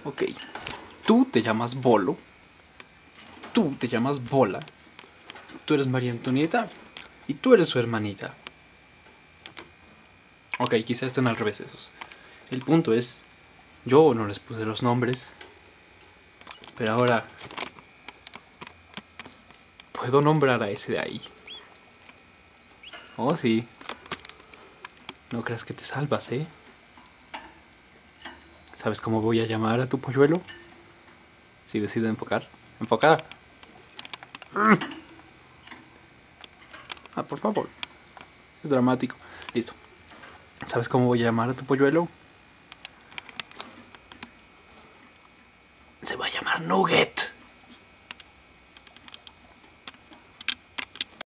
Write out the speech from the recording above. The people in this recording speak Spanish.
Ok, tú te llamas Bolo, tú te llamas Bola, tú eres María Antonieta y tú eres su hermanita. Ok, quizás estén al revés esos. El punto es, yo no les puse los nombres, pero ahora puedo nombrar a ese de ahí. Oh, sí. No creas que te salvas, ¿eh? ¿Sabes cómo voy a llamar a tu polluelo? Si decido enfocar. ¡Enfocar! Ah, por favor. Es dramático. Listo. ¿Sabes cómo voy a llamar a tu polluelo? Se va a llamar Nugget.